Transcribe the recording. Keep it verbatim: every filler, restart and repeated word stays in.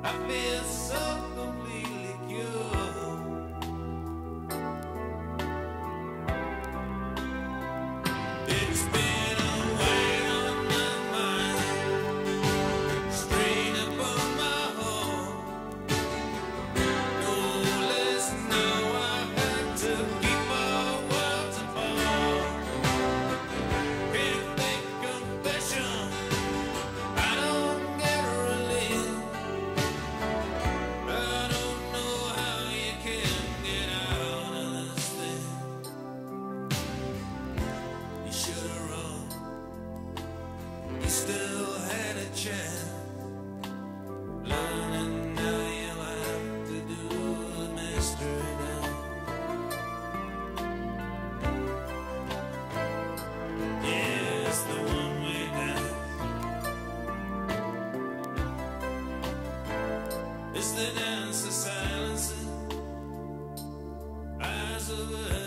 I feel so completely cured. It's been a weight on my mind, strain upon my heart. No less now I had to keep our worlds apart. Can't make confession, I don't get relief. I don't know how you can get out of this thing. You should've run, you still had a chance. Learning now you'll have to do the mystery now. Yeah, it's the one-way dance. It's the dance of silences, eyes of the